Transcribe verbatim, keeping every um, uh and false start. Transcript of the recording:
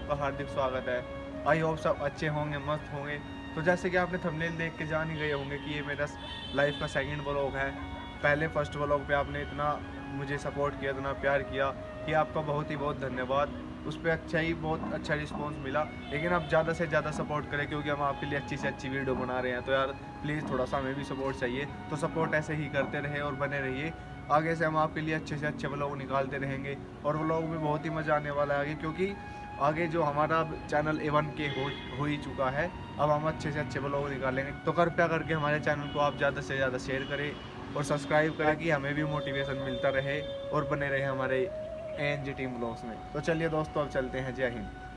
आपका हार्दिक स्वागत है। आई होप सब अच्छे होंगे, मस्त होंगे। तो जैसे कि आपने थंबनेल देख के जान ही गए होंगे कि ये मेरा लाइफ का सेकंड व्लॉग है। पहले फर्स्ट व्लॉग पे आपने इतना मुझे सपोर्ट किया, इतना प्यार किया कि आपका बहुत ही बहुत धन्यवाद। उस पर अच्छा ही बहुत अच्छा रिस्पॉन्स मिला, लेकिन आप ज़्यादा से ज़्यादा सपोर्ट करें क्योंकि हम आपके लिए अच्छी से अच्छी वीडियो बना रहे हैं। तो यार प्लीज़ थोड़ा सा हमें भी सपोर्ट चाहिए। तो सपोर्ट ऐसे ही करते रहे और बने रहिए। आगे से हम आपके लिए अच्छे से अच्छे व्लॉग निकालते रहेंगे और व्लॉग में बहुत ही मज़ा आने वाला है आगे, क्योंकि आगे जो हमारा चैनल ए वन के हो हो ही चुका है। अब हम अच्छे से अच्छे व्लॉग निकालेंगे। तो कृपया करके हमारे चैनल को आप ज़्यादा से ज़्यादा शेयर करें और सब्सक्राइब करें ताकि हमें भी मोटिवेशन मिलता रहे और बने रहे हमारे A N G team vlogs में। तो चलिए दोस्तों, अब चलते हैं। जय हिंद।